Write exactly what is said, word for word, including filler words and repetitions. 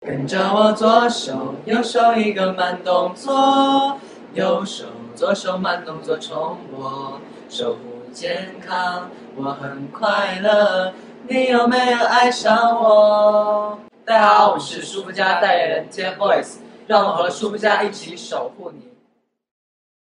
跟着我左手右手一个慢动作，右手左手慢动作重播，守护健康，我很快乐，你有没有爱上我？大家好，我是舒肤佳代言人 J F Boys，让我和舒肤佳一起守护你。